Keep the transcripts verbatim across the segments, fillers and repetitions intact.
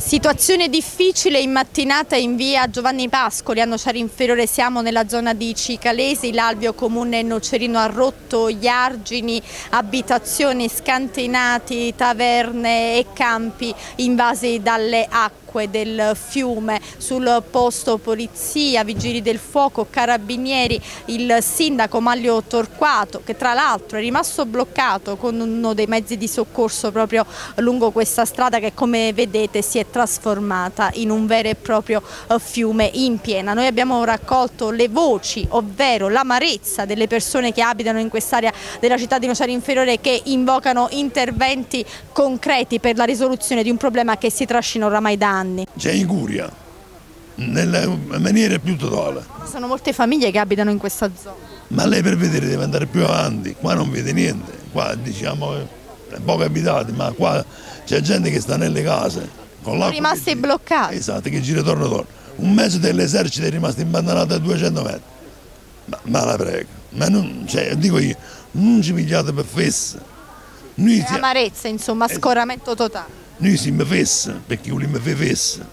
Situazione difficile in mattinata in via Giovanni Pascoli a Nocera Inferiore, siamo nella zona di Cicalesi, l'alveo comune Nocerino ha rotto gli argini, abitazioni scantinati, taverne e campi invasi dalle acque del fiume. Sul posto polizia, vigili del fuoco, carabinieri, il sindaco Manlio Torquato, che tra l'altro è rimasto bloccato con uno dei mezzi di soccorso proprio lungo questa strada che, come vedete, si è trasformata in un vero e proprio fiume in piena. Noi abbiamo raccolto le voci, ovvero l'amarezza delle persone che abitano in quest'area della città di Nocera Inferiore, che invocano interventi concreti per la risoluzione di un problema che si trascina oramai da anni. C'è incuria, nella maniera più totale. Sono molte famiglie che abitano in questa zona. Ma lei per vedere deve andare più avanti, qua non vede niente, qua diciamo è poco abitati, ma qua c'è gente che sta nelle case. Sono rimasti bloccati. Esatto, che gira torno torno. Un mezzo dell'esercito è rimasto abbandonato a duecento metri. Ma, ma la prego, ma non, cioè, dico io, non ci pigliate per fesse. Noi è amarezza, insomma, scoramento totale. Noi siamo fesse, perché vogliamo fare fesse.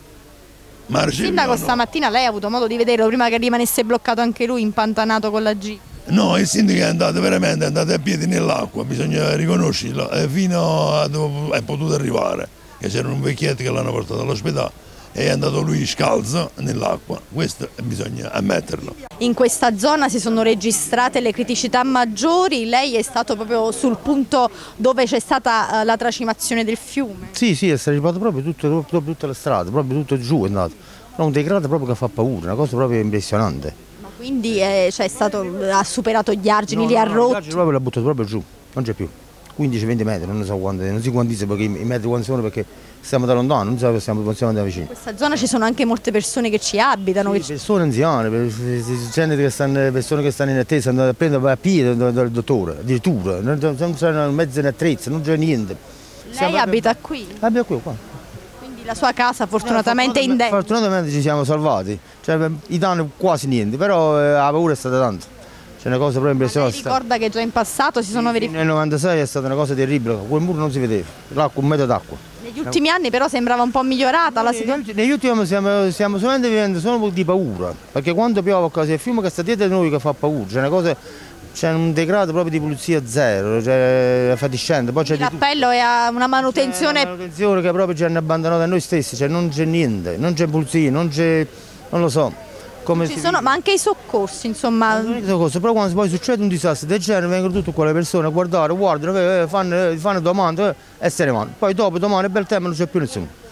Ma il sindaco no. Stamattina lei ha avuto modo di vederlo prima che rimanesse bloccato anche lui, impantanato con la Jeep? No, il sindaco è andato veramente, è andato a piedi nell'acqua, bisogna riconoscerlo, fino a dove è potuto arrivare. Che c'era un vecchietto che l'hanno portato all'ospedale e è andato lui scalzo nell'acqua, questo bisogna ammetterlo. In questa zona si sono registrate le criticità maggiori, lei è stato proprio sul punto dove c'è stata la tracimazione del fiume? Sì, sì, è tracimato proprio tutte, proprio tutte le strade, proprio tutto giù è andato, un degrado proprio che fa paura, una cosa proprio impressionante. Ma quindi è, cioè, è stato, ha superato gli argini, no, li ha no, rotti? Gli argini proprio l'ha buttato proprio giù, non c'è più. quindici venti metri, non so quanti, non si quantizza perché i metri quanti sono, perché stiamo da lontano, non so se siamo, possiamo andare vicino. In questa zona ci sono anche molte persone che ci abitano. Sì, che persone anziane, gente che stanno, persone che stanno in attesa, andano a prendere a piedi dal dottore, addirittura, non c'è mezzo in attrezzo, non c'è niente. Lei siamo abita qui? Abita qui, qua. Quindi la sua casa fortunatamente è indenne? Fortunatamente ci siamo salvati, cioè, i danni quasi niente, però eh, la paura è stata tanta. C'è una cosa proprio impressionante. Lei ricorda che già in passato si sono verificati? Nel novantasei è stata una cosa terribile, quel muro non si vedeva, l'acqua, un metro d'acqua. Negli ultimi anni però sembrava un po' migliorata la situazione. Negli ultimi anni stiamo, stiamo solamente vivendo solo di paura, perché quando piove c'è il fiume che sta dietro di noi che fa paura, c'è una cosa, c'è un degrado proprio di pulizia zero, c'è fatiscente. L'appello è a una manutenzione. Una manutenzione che proprio ci hanno abbandonato a noi stessi, cioè non c'è niente, non c'è pulizia, non c'è, non lo so. Come ci sono, ma anche i soccorsi, insomma. Non i soccorsi, però quando poi succede un disastro del genere vengono tutte quelle persone a guardare, guardano, fanno, fanno domande e se ne vanno. Poi dopo domani è bel tempo non c'è più nessuno.